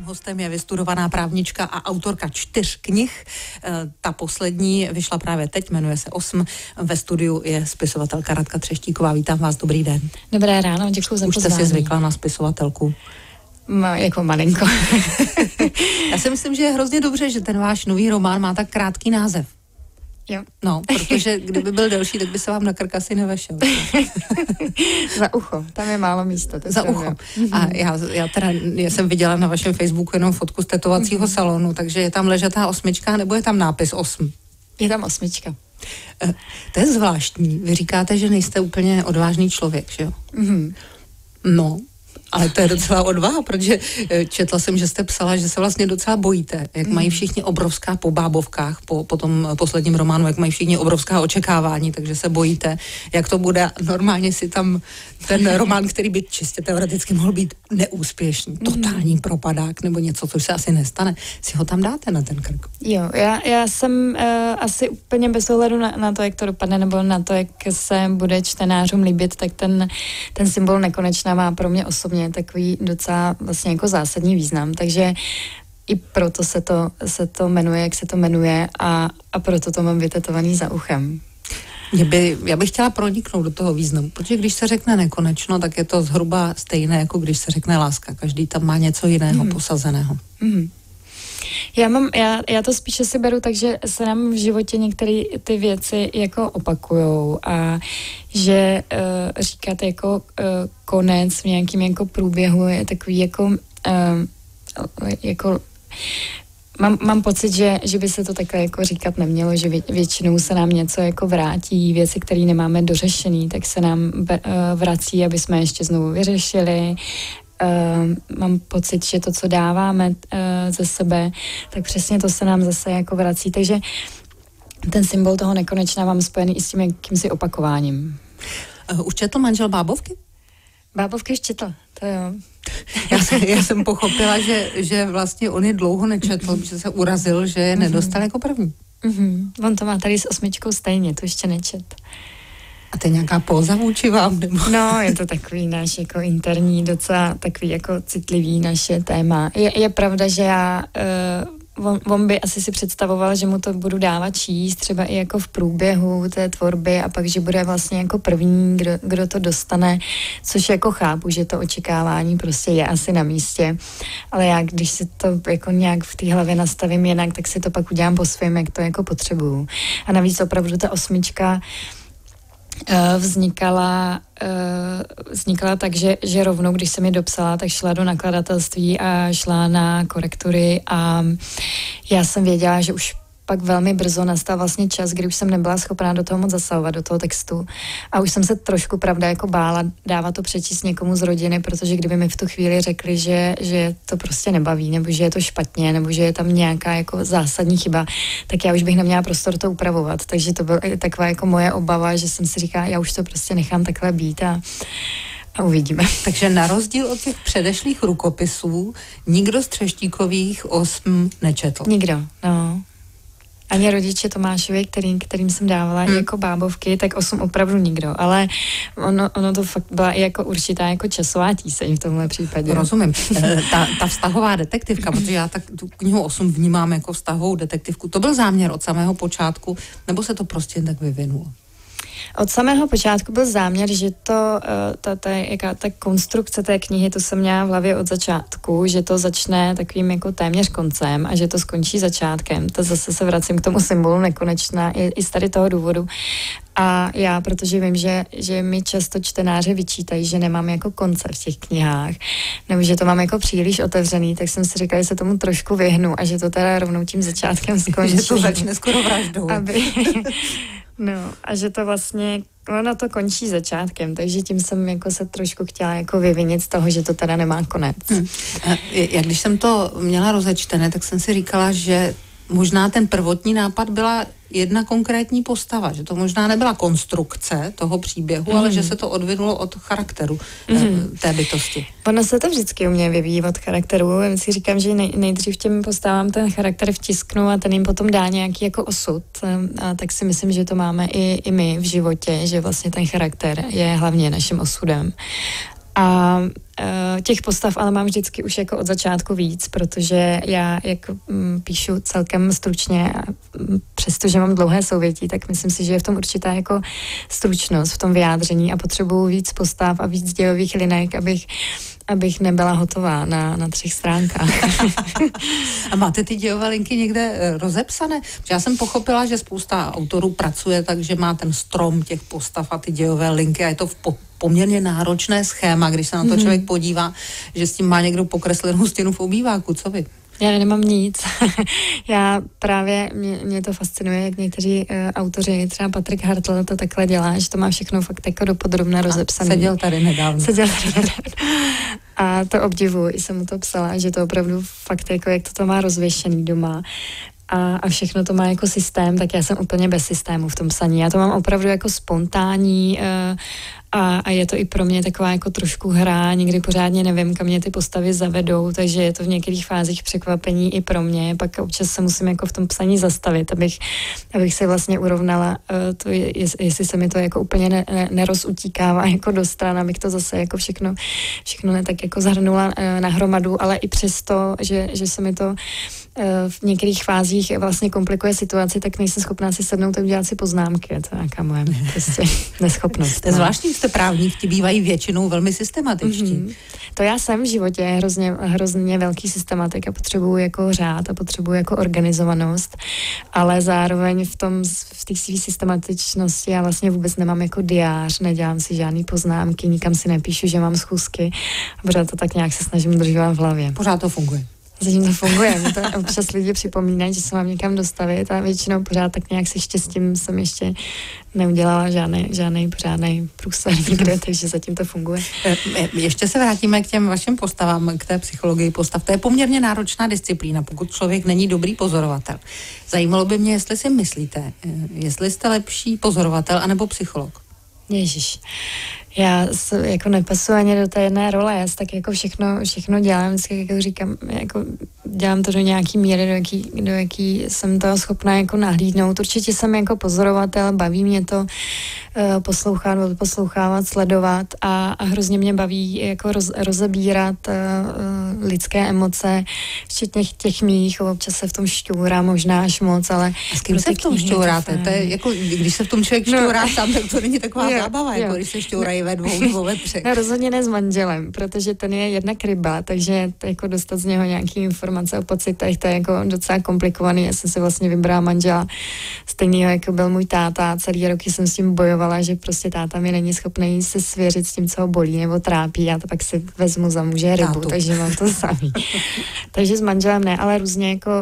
hostem je vystudovaná právnička a autorka 4 knih. Ta poslední vyšla právě teď, jmenuje se 8. Ve studiu je spisovatelka Radka Třeštíková. Vítám vás, dobrý den. Dobré ráno, děkuji za pozvání. Už jste si zvykla na spisovatelku? Jako malinko. Já si myslím, že je hrozně dobře, že ten váš nový román má tak krátký název. Jo. No, protože kdyby byl delší, tak by se vám na krk asi nevešel. Za ucho, tam je málo místa. Za ucho. A já jsem viděla na vašem Facebooku jenom fotku z tetovacího salonu, takže je tam ležatá 8, nebo je tam nápis 8? Je tam 8. To je zvláštní. Vy říkáte, že nejste úplně odvážný člověk, že jo? Mm-hmm. No, ale to je docela odvaha, protože četla jsem, že jste psala, že se vlastně docela bojíte, jak mají všichni obrovská po bábovkách, po tom posledním románu, jak mají všichni obrovská očekávání, takže se bojíte, jak to bude. Normálně si tam ten román, který by čistě teoreticky mohl být neúspěšný, totální propadák nebo něco, což se asi nestane, si ho tam dáte na ten krk. Jo, já jsem asi úplně bez ohledu na to, jak to dopadne, nebo na to, jak se bude čtenářům líbit, tak ten symbol nekonečná má pro mě osobně takový docela vlastně jako zásadní význam, takže i proto se to jmenuje, jak se to jmenuje a proto to mám vytetovaný za uchem. Já bych chtěla proniknout do toho významu, protože když se řekne nekonečno, tak je to zhruba stejné, jako když se řekne láska. Každý tam má něco jiného posazeného. Já to spíše si beru tak, že se nám v životě některé ty věci jako opakujou a že říkat jako konec v nějakým jako průběhu je takový jako Mám pocit, že by se to takhle jako říkat nemělo, že většinou se nám něco jako vrátí, věci, které nemáme dořešený, tak se nám vrací, aby jsme ještě znovu vyřešili. Mám pocit, že to, co dáváme ze sebe, tak přesně to se nám zase jako vrací. Takže ten symbol toho nekonečná mám spojený i s tím jakýmsi opakováním. Už četl manžel bábovky? Bábovky už četl, to jo. Já jsem pochopila, že vlastně on je dlouho nečetl, že se urazil, že je nedostal jako první. On to má tady s 8 stejně, to ještě nečet. A to je nějaká póza vůči vám? Nebo? No, je to takový náš jako interní, docela takový jako citlivý naše téma. Je pravda, že já... On by asi si představoval, že mu to budu dávat číst, třeba i jako v průběhu té tvorby a pak, že bude vlastně jako první, kdo to dostane, což jako chápu, že to očekávání prostě je asi na místě, ale já, když si to jako nějak v té hlavě nastavím jinak, tak si to pak udělám po svém, jak to jako potřebuju. A navíc opravdu ta 8 vznikala tak, že rovnou, když jsem ji dopsala, tak šla do nakladatelství a šla na korektury a já jsem věděla, že už pak velmi brzo nastal vlastně čas, kdy už jsem nebyla schopná do toho moc zasahovat, do toho textu. A už jsem se trošku, pravda, jako bála dávat to přečíst někomu z rodiny, protože kdyby mi v tu chvíli řekli, že to prostě nebaví, nebo že je to špatně, nebo že je tam nějaká jako zásadní chyba, tak já už bych neměla prostor to upravovat. Takže to byla taková jako moje obava, že jsem si říkala, já už to prostě nechám takhle být a uvidíme. Takže na rozdíl od těch předešlých rukopisů nikdo z Třeštíkových 8 nečetl. Nikdo, no. Ani rodiče Tomášovi, kterým jsem dávala jako bábovky, tak 8 opravdu nikdo, ale ono to fakt byla i jako určitá jako časová tíseň v tomhle případě. Rozumím. Ta vztahová detektivka, protože já tak tu knihu 8 vnímám jako vztahovou detektivku, to byl záměr od samého počátku, nebo se to prostě tak vyvinulo? Od samého počátku byl záměr, že ta konstrukce té knihy, to jsem měla v hlavě od začátku, že to začne takovým jako téměř koncem a že to skončí začátkem. To zase se vracím k tomu symbolu nekonečná i z tady toho důvodu. A já, protože vím, že mi často čtenáři vyčítají, že nemám jako konce v těch knihách, nebo že to mám jako příliš otevřený, tak jsem si říkala, že se tomu trošku vyhnu a že to teda rovnou tím začátkem skončí. Že to začne skoro vraždou. No a že to vlastně, ono to končí začátkem, takže tím jsem jako se trošku chtěla jako vyvinit z toho, že to teda nemá konec. Já když jsem to měla rozečtené, tak jsem si říkala, že možná ten prvotní nápad byla jedna konkrétní postava, že to možná nebyla konstrukce toho příběhu, ale že se to odvinulo od charakteru té bytosti. Ono se to vždycky u mě vyvíjí od charakteru. Já si říkám, že nejdřív těm postavám ten charakter vtisknu a ten jim potom dá nějaký jako osud. A tak si myslím, že to máme i my v životě, že vlastně ten charakter je hlavně naším osudem. A těch postav ale mám vždycky už jako od začátku víc, protože já jak píšu celkem stručně a přestože mám dlouhé souvětí, tak myslím si, že je v tom určitá jako stručnost v tom vyjádření a potřebuju víc postav a víc dějových linek, abych nebyla hotová na 3 stránkách. A máte ty dějové linky někde rozepsané? Já jsem pochopila, že spousta autorů pracuje tak, že má ten strom těch postav a ty dějové linky a je to v poměrně náročné schéma, když se na to člověk podívá, že s tím má někdo pokreslenou stěnu v obýváku. Co vy? Já nemám nic. Já právě, mě to fascinuje, jak někteří autoři, třeba Patrik Hartl to takhle dělá, že to má všechno fakt jako dopodrobna rozepsané. Seděl tady nedávno. A to obdivuji, jsem mu to psala, že to opravdu fakt jako, jak to má rozvěšený doma. A všechno to má jako systém, tak já jsem úplně bez systému v tom psaní. Já to mám opravdu jako spontánní a je to i pro mě taková jako trošku hra, nikdy pořádně nevím, kam mě ty postavy zavedou, takže je to v některých fázích překvapení i pro mě. Pak občas se musím jako v tom psaní zastavit, abych se vlastně urovnala, jestli se mi to jako úplně nerozutíkává jako do stran, abych to zase jako všechno ne tak jako zahrnula na hromadu, ale i přesto, že se mi to v některých fázích vlastně komplikuje situaci, tak nejsem schopná si sednout a udělat si poznámky. Je to nějaká moje prostě neschopnost. To je zvláštní, jste právník, ti bývají většinou velmi systematičtí. To já jsem v životě hrozně velký systematik a potřebuju jako řád a potřebuju jako organizovanost, ale zároveň v té své systematičnosti já vlastně vůbec nemám jako diář, nedělám si žádný poznámky, nikam si nepíšu, že mám schůzky a pořád to tak nějak se snažím držovat v hlavě. Pořád to funguje. Zatím to funguje. Mě to občas lidi připomínají, že se mám někam dostavit a většinou pořád tak nějak se štěstím jsem ještě neudělala žádný pořádný průser nikde, takže zatím to funguje. Ještě se vrátíme k těm vašim postavám, k té psychologii postav. To je poměrně náročná disciplína, pokud člověk není dobrý pozorovatel. Zajímalo by mě, jestli si myslíte, jestli jste lepší pozorovatel anebo psycholog. Ježiš. Já jako nepasu ani do té jedné role, já tak jako všechno dělám, vždycky jako říkám, jako dělám to do nějaký míry, do jaký jsem toho schopná jako nahlídnout. Určitě jsem jako pozorovatel, baví mě to poslouchávat, sledovat a hrozně mě baví jako rozebírat lidské emoce, včetně těch mých, občas se v tom šťůrám, možná až moc, ale... A s kým se v tom šťouráte? To je jako, když se v tom člověk šťourá sám, tak to není taková zábava, jako když se šťourají ve dvou, ve třech. No, rozhodně ne s manželem, protože ten je jednak ryba, takže jako dostat z něho nějaký informace o pocitech, to je jako docela komplikovaný. Já jsem si vlastně vybrala manžela stejného, jako byl můj táta. Celý roky jsem s tím bojovala, že prostě táta mi není schopný se svěřit s tím, co ho bolí nebo trápí. Já to pak si vezmu za muže rybu, takže mám to samý. Takže s manželem ne, ale různě jako...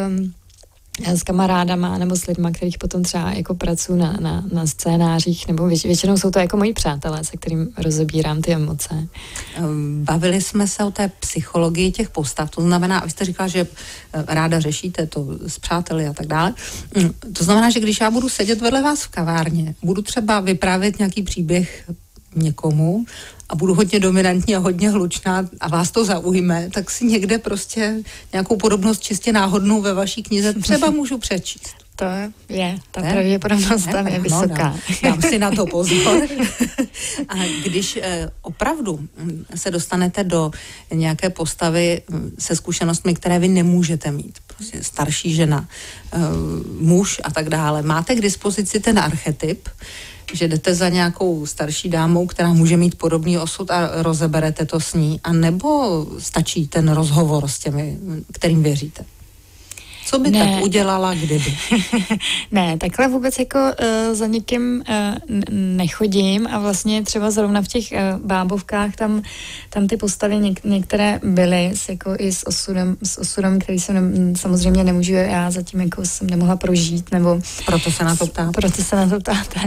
s kamarádama nebo s lidma, kterých potom třeba jako pracuji na scénářích, nebo většinou jsou to jako moji přátelé, se kterým rozebírám ty emoce. Bavili jsme se o té psychologii těch postav, to znamená, vy jste říkala, že ráda řešíte to s přáteli a tak dále. To znamená, že když já budu sedět vedle vás v kavárně, budu třeba vyprávět nějaký příběh někomu a budu hodně dominantní a hodně hlučná a vás to zaujme, tak si někde prostě nějakou podobnost čistě náhodnou ve vaší knize třeba můžu přečíst. To je, ta pravděpodobnost tam je vysoká. Dám si na to pozor. A když opravdu se dostanete do nějaké postavy se zkušenostmi, které vy nemůžete mít, prostě starší žena, muž a tak dále, máte k dispozici ten archetyp, že jdete za nějakou starší dámou, která může mít podobný osud a rozeberete to s ní, a nebo stačí ten rozhovor s těmi, kterým věříte? Co by tak udělala, kdyby? Ne, takhle vůbec jako za někým nechodím a vlastně třeba zrovna v těch bábovkách tam ty postavy některé byly jako i s osudem, který jsem samozřejmě nemůžu, já zatím jako jsem nemohla prožít, nebo... Proto se na to ptáte. Proto se na to ptáte.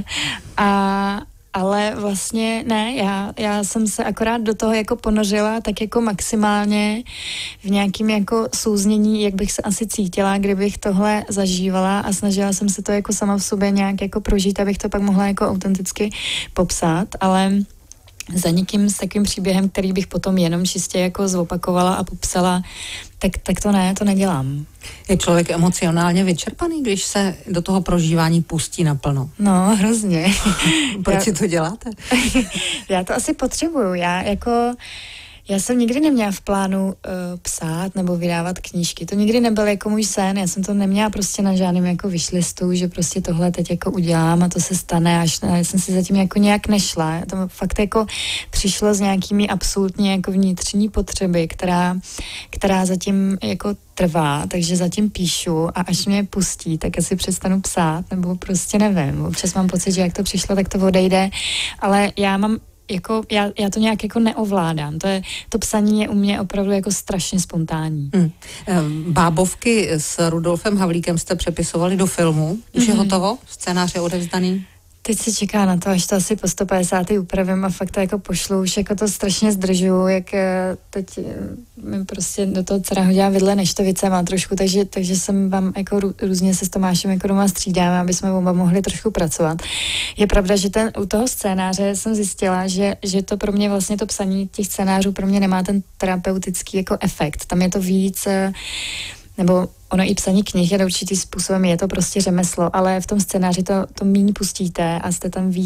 Ale vlastně ne, já jsem se akorát do toho jako ponořila tak jako maximálně v nějakým jako souznění, jak bych se asi cítila, kdybych tohle zažívala a snažila jsem se to jako sama v sobě nějak jako prožít, abych to pak mohla jako autenticky popsat, ale za nikým s takovým příběhem, který bych potom jenom čistě jako zopakovala a popsala, tak to nedělám. Je člověk emocionálně vyčerpaný, když se do toho prožívání pustí naplno? No, hrozně. Proč si to děláte? Já to asi potřebuju. Já jsem nikdy neměla v plánu psát nebo vydávat knížky. To nikdy nebyl jako můj sen. Já jsem to neměla prostě na žádném jako wishlistu, že prostě tohle teď jako udělám a to se stane. Já jsem si zatím jako nějak nešla. To fakt jako přišlo s nějakými absolutně jako vnitřní potřeby, která zatím jako trvá, takže zatím píšu a až mě pustí, tak asi přestanu psát, nebo prostě nevím. Občas mám pocit, že jak to přišlo, tak to odejde, ale já to nějak jako neovládám. To psaní je u mě opravdu jako strašně spontánní. Bábovky s Rudolfem Havlíkem jste přepisovali do filmu. Už je hotovo? Scénář je odevzdaný? Teď se čeká na to, až to asi po 150. upravím a fakt to jako pošlu. Už jako to strašně zdržuju, jak teď mi prostě do toho dcera hodila vidle neštovice má trošku, takže jsem vám jako různě se s Tomášem jako doma střídáme, aby jsme oba mohli trošku pracovat. Je pravda, že u toho scénáře jsem zjistila, že to pro mě vlastně to psaní těch scénářů pro mě nemá ten terapeutický jako efekt. Tam je to víc, nebo ono i psaní knih je do určitý způsobem, je to prostě řemeslo, ale v tom scénáři to míň pustíte a jste tam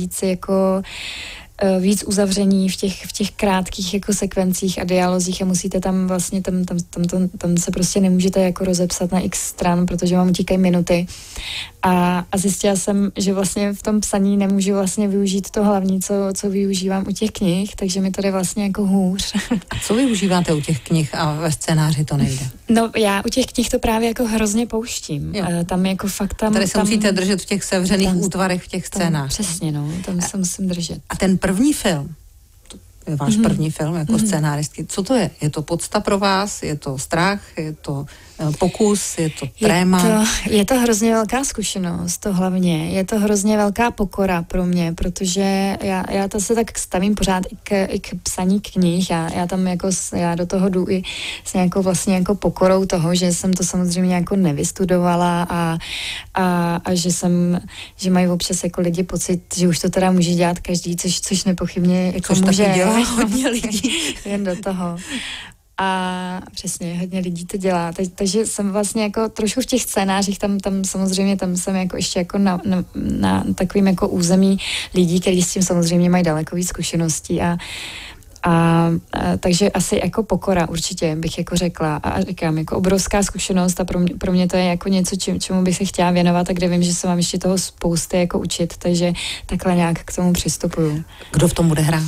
víc uzavření v těch krátkých jako sekvencích a dialozích a musíte tam vlastně, tam se prostě nemůžete jako rozepsat na x stran, protože vám utíkají minuty. A zjistila jsem, že vlastně v tom psaní nemůžu vlastně využít to hlavní, co využívám u těch knih, takže mi to jde vlastně jako hůř. A co využíváte u těch knih a ve scénáři to nejde? No já u těch knih to právě jako hrozně pouštím. Tam jako fakt Tady se musíte držet v těch sevřených útvarech, v těch scénářích. Přesně, no, tam se musím držet. A ten první film, to je váš první film jako scénáristky, co to je? Je to podsta pro vás? Je to strach? Je to pokus? Je to tréma? Je to hrozně velká zkušenost, to hlavně. Je to hrozně velká pokora pro mě, protože já to se tak stavím pořád i k psaní knih. Já do toho jdu i s nějakou vlastně jako pokorou toho, že jsem to samozřejmě jako nevystudovala a že mají občas jako lidi pocit, že už to teda může dělat každý, což nepochybně jako může. Taky dělá hodně lidí. Jen do toho. A přesně, hodně lidí to dělá. Takže jsem vlastně jako trošku v těch scénářích, tam samozřejmě tam jsem jako ještě jako na takovým jako území lidí, kteří s tím samozřejmě mají daleko víc zkušeností a takže asi jako pokora určitě bych jako řekla a říkám jako obrovská zkušenost a pro mě to je jako něco, čemu bych se chtěla věnovat a kde vím, že se mám ještě toho spousty jako učit, takže takhle nějak k tomu přistupuju. Kdo v tom bude hrát?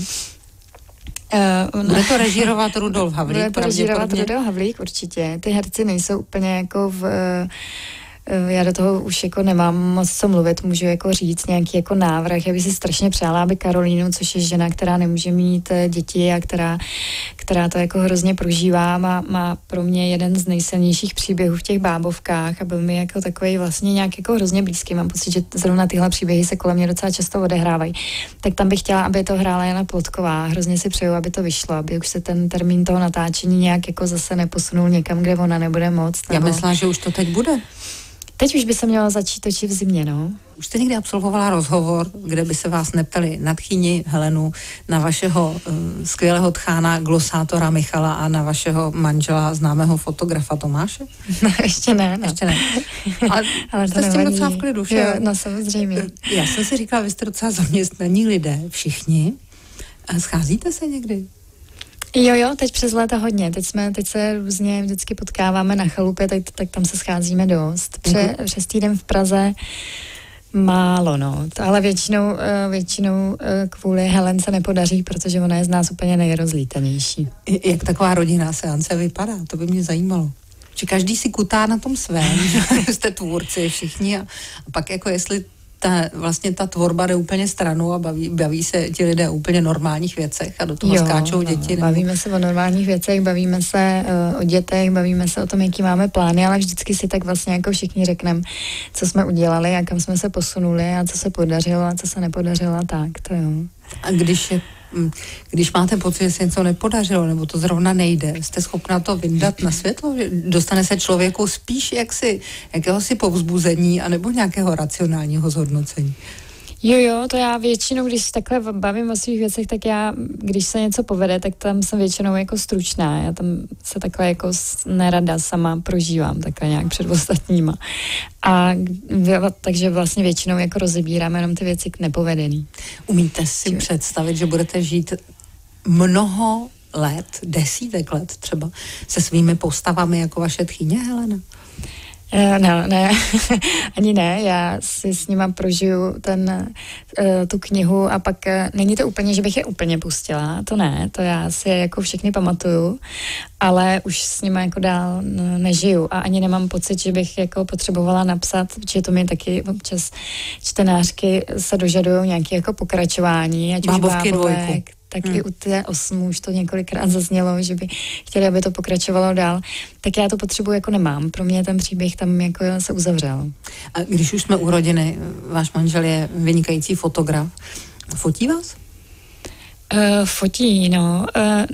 Bude to režírovat Rudolf Havlík? Bude to režírovat Rudolf Havlík určitě. Ty herci nejsou úplně jako já do toho už jako nemám moc co mluvit, můžu jako říct nějaký jako návrh. Já bych si strašně přála, aby Karolínu, což je žena, která nemůže mít děti a která to jako hrozně prožívá, má pro mě jeden z nejsilnějších příběhů v těch bábovkách a byl mi jako takový vlastně nějak jako hrozně blízký. Mám pocit, že zrovna tyhle příběhy se kolem mě docela často odehrávají. Tak tam bych chtěla, aby to hrála Jana Plotková. Hrozně si přeju, aby to vyšlo, aby už se ten termín toho natáčení nějak jako zase neposunul někam, kde ona nebude moc. Já myslím, že už to teď bude. Teď už by se měla začít točit v zimě, no. Už jste někdy absolvovala rozhovor, kde by se vás neptali na tchýni Helenu, na vašeho skvělého tchána, glosátora Michala a na vašeho manžela, známého fotografa Tomáše? No, ještě ne. Ještě ne. Ale jste s tím docela v klidu, že? Jo, no samozřejmě. Já jsem si říkala, vy jste docela zaměstnaní lidé, všichni. A scházíte se někdy? Jo, teď přes léta hodně. Teď se různě vždycky potkáváme na chalupě, tak tam se scházíme dost. Přes týden v Praze málo, no. Ale většinou kvůli Helen se nepodaří, protože ona je z nás úplně nejrozlítanější. Jak taková rodinná seance vypadá? To by mě zajímalo. Že každý si kutá na tom svém, že jste tvůrci všichni a pak jako jestli ta tvorba jde úplně stranou a baví se ti lidé o úplně normálních věcech a do toho skáčou děti. Bavíme se o normálních věcech, bavíme se o dětech, bavíme se o tom, jaký máme plány, ale vždycky si tak vlastně jako všichni řekneme, co jsme udělali a kam jsme se posunuli a co se podařilo a co se nepodařilo a tak, to jo. A když máte pocit, že se něco nepodařilo, nebo to zrovna nejde, jste schopná to vyndat na světlo? Dostane se člověku spíš jakéhosi povzbuzení, anebo nějakého racionálního zhodnocení? Jo, to já většinou, když takhle bavím o svých věcech, tak já, když se něco povede, tak tam jsem většinou jako stručná. Já tam se takhle jako nerada sama prožívám, takhle nějak před ostatníma. Takže vlastně většinou jako rozebírám jenom ty věci nepovedený. Umíte si představit, že budete žít mnoho let, desítek let třeba, se svými postavami jako vaše tchýně, Helena? Ne, ani ne, já si s nima prožiju tu knihu a pak není to úplně, že bych je úplně pustila, to ne, to já si jako všechny pamatuju, ale už s nima jako dál nežiju a ani nemám pocit, že bych jako potřebovala napsat, protože to mi taky občas čtenářky se dožadují nějaké jako pokračování, ať už bábovek, tak i u té 8 už to několikrát zaznělo, že by chtěli, aby to pokračovalo dál. Tak já to potřebu jako nemám. Pro mě ten příběh tam jako se uzavřel. A když už jsme u rodiny, váš manžel je vynikající fotograf. Fotí vás? Fotí, no.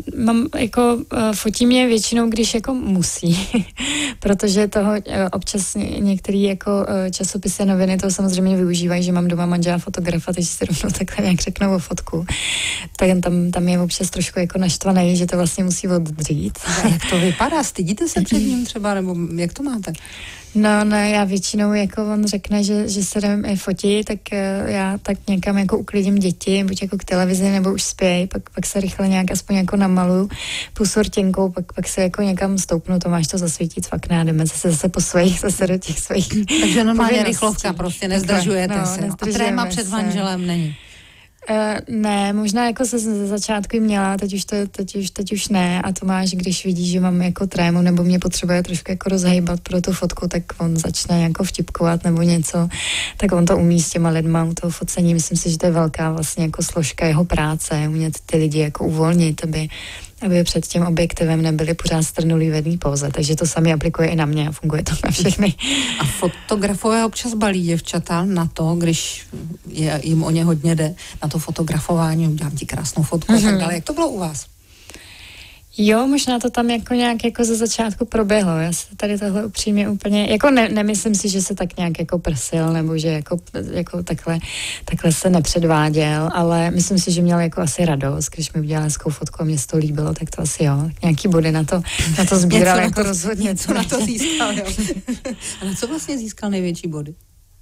Fotí mě většinou, když jako musí, protože toho občas některý jako časopisy a noviny to samozřejmě využívají, že mám doma manžela fotografa, takže si rovnou takhle nějak řeknou o fotku. Tak tam je občas trošku jako naštvaný, že to vlastně musí oddřít. A jak to vypadá? Stydíte se před ním třeba, nebo jak to máte? No, já většinou, jako on řekne, že se jdeme fotit, tak já tak někam jako uklidím děti, buď jako k televizi, nebo už spěj, pak se rychle nějak aspoň jako namaluju půsortěnkou, pak se jako někam stoupnu, Tomáš to zasvítí, cvakne a jdeme zase po svých, zase do těch svých. Takže normálně rychlovka, prostě nezdržujete se. A tréma před manželem není. Ne, možná jako se ze začátku měla, teď už ne a Tomáš, když vidí, že mám jako trému nebo mě potřebuje trošku jako rozhejbat pro tu fotku, tak on začne jako vtipkovat nebo něco, tak on to umí s těma lidma u toho focení, myslím si, že to je velká vlastně jako složka jeho práce, umět ty lidi jako uvolnit, aby před tím objektivem nebyli pořád strnulí v jedné póze, takže to sami aplikuje i na mě a funguje to na všechny. A fotografové občas balí děvčata na to, když jim o ně hodně jde, na to fotografování, udělám ti krásnou fotku a tak dále. Jak to bylo u vás? Jo, možná to tam jako nějak jako ze začátku proběhlo. Já se tady tohle upřímně úplně, jako nemyslím si, že se tak nějak jako prsil, nebo že jako takhle se nepředváděl, ale myslím si, že měl jako asi radost, když mi udělal hezkou fotku a mě to líbilo, tak to asi jo. Nějaký body na to sbíral jako rozhodně. Něco na to získal, jo. A na co vlastně získal největší body?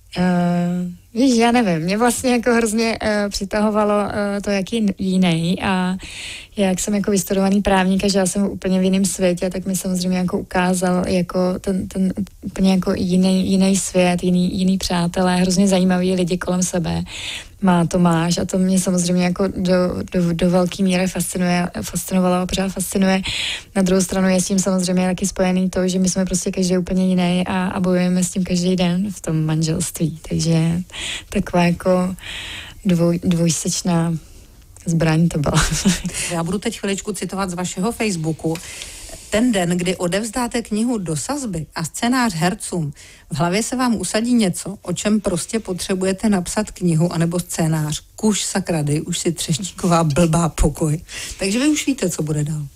Víš, já nevím, mě vlastně jako hrozně přitahovalo to, jak je jiný a jak jsem jako vystudovaný právník a že já jsem úplně v jiném světě, tak mi samozřejmě jako ukázal jako ten úplně jako jiný svět, jiný přátelé, hrozně zajímavý lidi kolem sebe. Má Tomáš a to mě samozřejmě jako do velké míry fascinovalo a pořád fascinuje. Na druhou stranu je s tím samozřejmě taky spojený to, že my jsme prostě každý úplně jiný a bojujeme s tím každý den v tom manželství, takže taková jako dvojsečná zbraň to byla. Já budu teď chviličku citovat z vašeho Facebooku. Ten den, kdy odevzdáte knihu do sazby a scénář hercům, v hlavě se vám usadí něco, o čem prostě potřebujete napsat knihu anebo scénář. Kuš sakrady, už si třeštíková blbá pokoj. Takže vy už víte, co bude dál.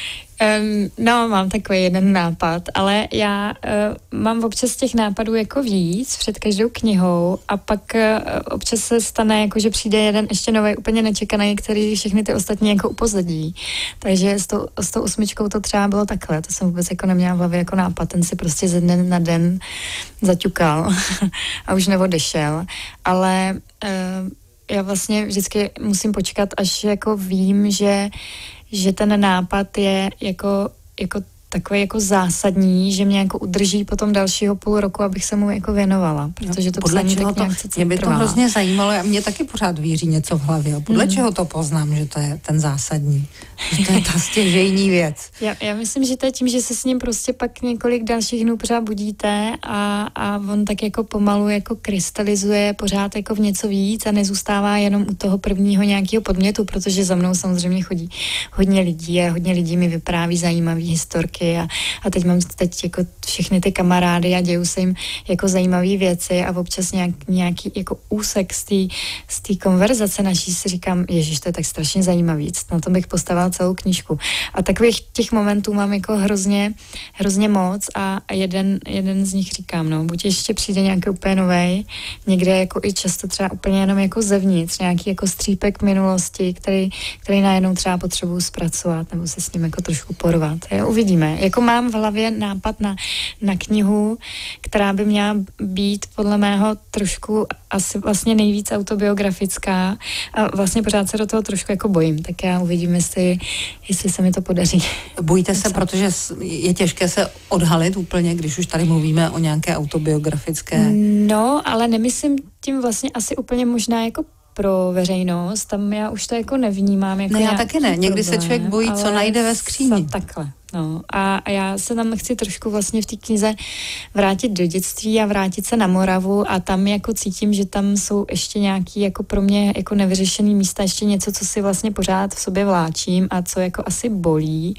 No, mám takový jeden nápad, ale já mám občas těch nápadů jako víc před každou knihou a pak občas se stane, jako že přijde jeden ještě nový, úplně nečekaný, který všechny ty ostatní jako upozadí. Takže s tou 8 to třeba bylo takhle, to jsem vůbec jako neměla v hlavě jako nápad, ten si prostě ze dne na den zaťukal a už neodešel, ale já vlastně vždycky musím počkat, až jako vím, že ten nápad je jako takový jako zásadní, že mě jako udrží potom dalšího půl roku, abych se mu jako věnovala, protože to psaní tak nějak se mě by to hrozně zajímalo, a mě taky pořád víří něco v hlavě. Podle čeho to poznám, že to je ten zásadní? Že to je ta stěžejní věc. Já myslím, že to je tím, že se s ním prostě pak několik dalších dnů pořád budíte a on tak jako pomalu jako krystalizuje pořád jako v něco víc a nezůstává jenom u toho prvního nějakého podmětu, protože za mnou samozřejmě chodí hodně lidí a hodně lidí mi vypráví zajímavé historky knížky a teď mám jako všechny ty kamarády a dějou se jim jako zajímavé věci a občas nějaký jako úsek z té konverzace naší si říkám, ježiš, to je tak strašně zajímavý, na tom bych postavila celou knížku. A takových těch momentů mám jako hrozně moc a jeden z nich říkám, no, buď ještě přijde nějaký úplně novej, někde jako i často třeba úplně jenom jako zevnitř, nějaký jako střípek minulosti, který najednou třeba potřebuji zpracovat nebo se s ním jako trošku porvat. Uvidíme. Jako mám v hlavě nápad na knihu, která by měla být podle mého trošku asi vlastně nejvíc autobiografická a vlastně pořád se do toho trošku jako bojím, tak já uvidím, jestli se mi to podaří. Bojíte se, protože je těžké se odhalit úplně, když už tady mluvíme o nějaké autobiografické... No, ale nemyslím tím vlastně asi úplně možná jako pro veřejnost, tam já už to jako nevnímám. Jako no já taky ne, někdy problém, se člověk bojí, co najde ve skříni. Takhle, no. A já se tam chci trošku vlastně v té knize vrátit do dětství a vrátit se na Moravu a tam jako cítím, že tam jsou ještě nějaký jako pro mě jako nevyřešený místa, ještě něco, co si vlastně pořád v sobě vláčím a co jako asi bolí.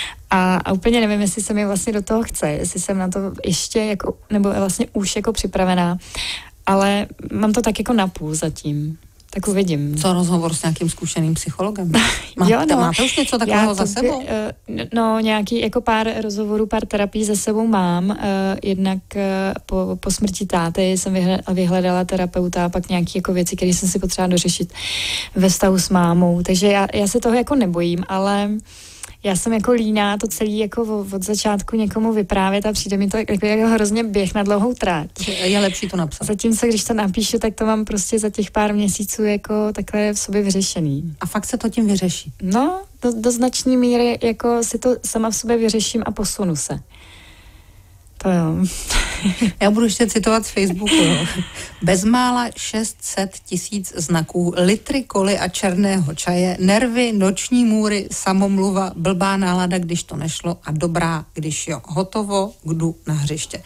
A úplně nevím, jestli se mi vlastně do toho chce, jestli jsem na to ještě jako, nebo vlastně už jako připravená, ale mám to tak jako napůl zatím. Tak uvidím. Co rozhovor s nějakým zkušeným psychologem? Máte už něco takového za sebou? No, nějaký jako pár rozhovorů, pár terapií za sebou mám. Jednak po smrti táty jsem vyhledala terapeuta a pak nějaké jako věci, které jsem si potřebovala dořešit ve vztahu s mámou. Takže já se toho jako nebojím, ale já jsem jako líná to celý jako od začátku někomu vyprávět a přijde mi to jako hrozně běh na dlouhou trať. Je lepší to napsat. Zatímco, když to napíšu, tak to mám prostě za těch pár měsíců jako takhle v sobě vyřešený. A fakt se to tím vyřeší? No, do značné míry jako si to sama v sobě vyřeším a posunu se. To jo. Já budu ještě citovat z Facebooku. Bezmála 600 000 znaků, litry koly a černého čaje, nervy, noční můry, samomluva, blbá nálada, když to nešlo a dobrá, když jo. Hotovo, jdu na hřiště.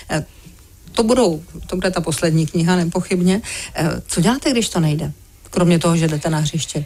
To bude ta poslední kniha, nepochybně. Co děláte, když to nejde? Kromě toho, že jdete na hřiště.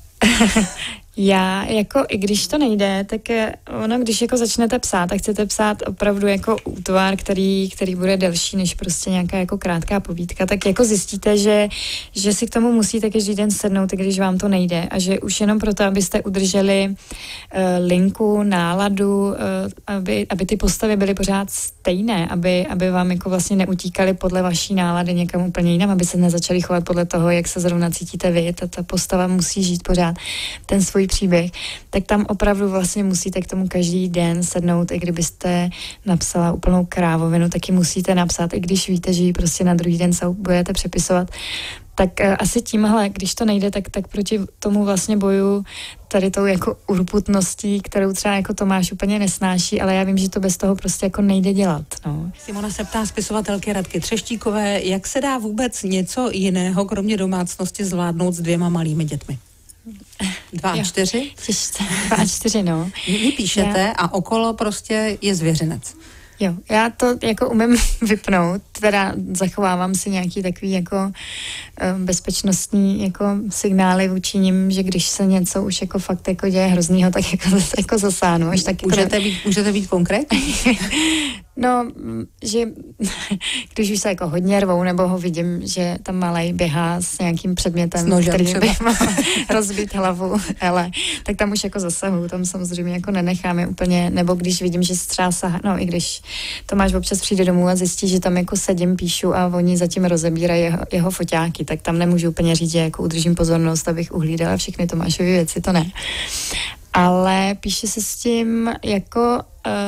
Já jako, i když to nejde, tak ono, když jako začnete psát, tak chcete psát opravdu jako útvar, který bude delší než prostě nějaká jako krátká povídka, tak jako zjistíte, že si k tomu musíte každý den sednout, i když vám to nejde a že už jenom proto, abyste udrželi linku, náladu, aby ty postavy byly pořád stejné, aby vám jako vlastně neutíkali podle vaší nálady někam úplně jinam, aby se nezačali chovat podle toho, jak se zrovna cítíte vy, ta postava musí žít pořád ten svůj příběh, tak tam opravdu vlastně musíte k tomu každý den sednout, i kdybyste napsala úplnou krávovinu, taky musíte napsat, i když víte, že ji prostě na druhý den budete přepisovat. Tak asi tímhle, když to nejde, tak proti tomu vlastně boju tady tou jako urputností, kterou třeba jako Tomáš úplně nesnáší, ale já vím, že to bez toho prostě jako nejde dělat. No. Simona se ptá spisovatelky Radky Třeštíkové, jak se dá vůbec něco jiného, kromě domácnosti, zvládnout s 2 malými dětmi? 2 a 4? 2 a 4, no. Vy píšete a okolo prostě je zvěřinec. Jo, já to jako umím vypnout, teda zachovávám si nějaký takový jako bezpečnostní jako signály vůči nim, že když se něco už jako fakt jako děje hroznýho, tak jako zasáhnu. Až taky můžete být konkrétní? No, že když už se jako hodně rvou, nebo ho vidím, že tam malej běhá s nějakým předmětem, který by rozbít hlavu, tak tam už jako zasahu, tam samozřejmě jako nenechám je úplně, nebo když vidím, že se třeba i když Tomáš občas přijde domů a zjistí, že tam jako sedím, píšu a oni zatím rozebírají jeho foťáky, tak tam nemůžu úplně říct, že jako udržím pozornost, abych uhlídala všechny Tomášovy věci, to ne. Ale píše se s tím jako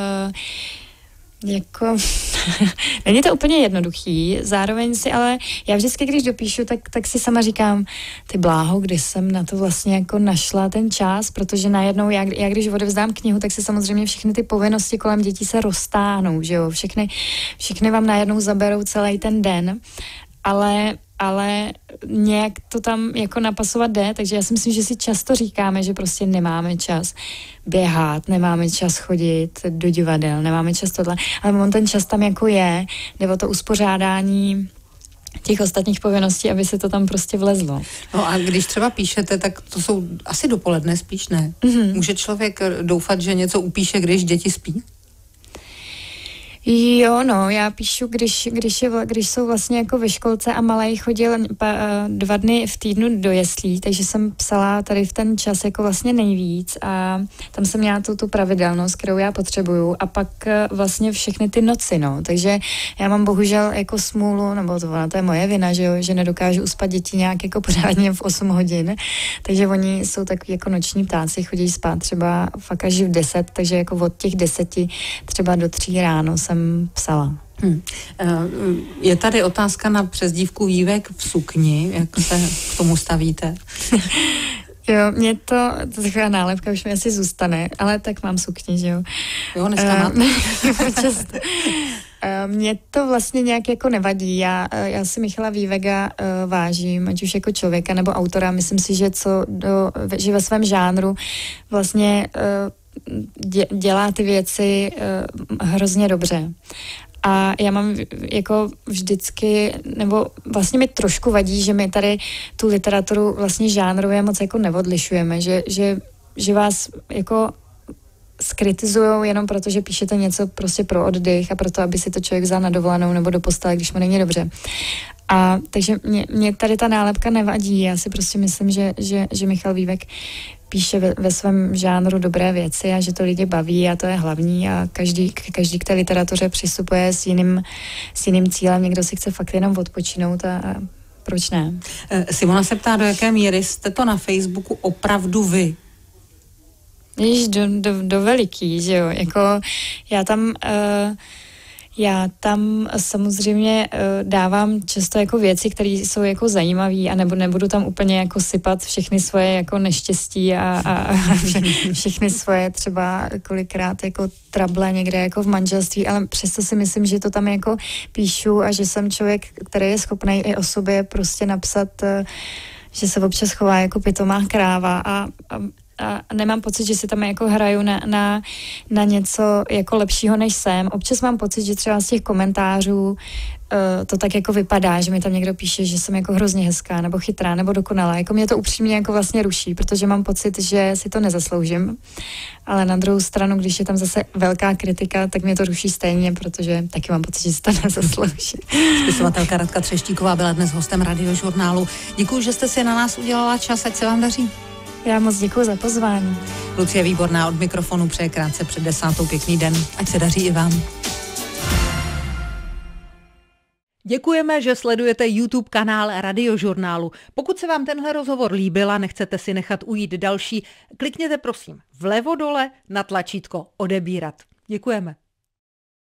není to úplně jednoduchý, zároveň si, ale já vždycky, když dopíšu, tak si sama říkám, ty bláho, kdy jsem na to vlastně jako našla ten čas, protože najednou já když odevzdám knihu, tak si samozřejmě všechny ty povinnosti kolem dětí se roztáhnou, že jo, všechny vám najednou zaberou celý ten den, ale nějak to tam jako napasovat jde, takže já si myslím, že si často říkáme, že prostě nemáme čas běhat, nemáme čas chodit do divadel, nemáme čas tohle, ale on ten čas tam jako je, nebo to uspořádání těch ostatních povinností, aby se to tam prostě vlezlo. No a když třeba píšete, tak to jsou asi dopoledne spíš, ne? Může člověk doufat, že něco upíše, když děti spí? Jo, no, já píšu, když jsou vlastně jako ve školce a malej chodil 2 dny v týdnu do jeslí, takže jsem psala tady v ten čas jako vlastně nejvíc a tam jsem měla tu pravidelnost, kterou já potřebuju a pak vlastně všechny ty noci, no, takže já mám bohužel jako smůlu, nebo to je moje vina, že jo, že nedokážu uspat děti nějak jako pořádně v 8 hodin, takže oni jsou takový jako noční ptáci, chodí spát třeba fakt až v 10, takže jako od těch 10 třeba do 3 ráno jsem psala. Je tady otázka na přezdívku Vívek v sukni. Jak se k tomu stavíte? Jo, mě to taková nálepka už mi asi zůstane, ale tak mám sukni, že jo. Jo, dneska máte. Mně to vlastně nějak jako nevadí. Já si Michala Vívega vážím, ať už jako člověka nebo autora. Myslím si, že že ve svém žánru vlastně dělá ty věci hrozně dobře. A já mám jako vždycky, nebo vlastně mi trošku vadí, že my tady tu literaturu vlastně žánrově moc jako neodlišujeme, že vás jako skritizujou jenom proto, že píšete něco prostě pro oddych a proto, aby si to člověk vzal na dovolenou nebo do postele, když mu není dobře. A takže mě tady ta nálepka nevadí. Já si prostě myslím, že Michal Vívek píše ve svém žánru dobré věci a že to lidi baví a to je hlavní a každý k té literatuře přistupuje s jiným cílem. Někdo si chce fakt jenom odpočinout a proč ne? Simona se ptá, do jaké míry jste to na Facebooku opravdu vy? Víš, do veliký, že jo, jako já tam samozřejmě dávám často jako věci, které jsou jako zajímavé a nebudu tam úplně jako sypat všechny svoje jako neštěstí a všechny svoje třeba kolikrát jako trable někde jako v manželství, ale přesto si myslím, že to tam jako píšu a že jsem člověk, který je schopný i o sobě prostě napsat, že se občas chová jako pitomá kráva a nemám pocit, že si tam jako hraju na něco jako lepšího, než jsem. Občas mám pocit, že třeba z těch komentářů to tak jako vypadá, že mi tam někdo píše, že jsem jako hrozně hezká, nebo chytrá, nebo dokonalá. Jako mě to upřímně jako vlastně ruší, protože mám pocit, že si to nezasloužím. Ale na druhou stranu, když je tam zase velká kritika, tak mě to ruší stejně, protože taky mám pocit, že si to nezasloužím. Spisovatelka Radka Třeštíková byla dnes hostem Radiožurnálu. Děkuji, že jste si na nás udělala čas, ať se vám daří. Já moc děkuji za pozvání. Lucie Výborná od mikrofonu přeje krátce před 10. Pěkný den, ať se daří i vám. Děkujeme, že sledujete YouTube kanál Radiožurnálu. Pokud se vám tenhle rozhovor líbil a nechcete si nechat ujít další, klikněte prosím vlevo dole na tlačítko odebírat. Děkujeme.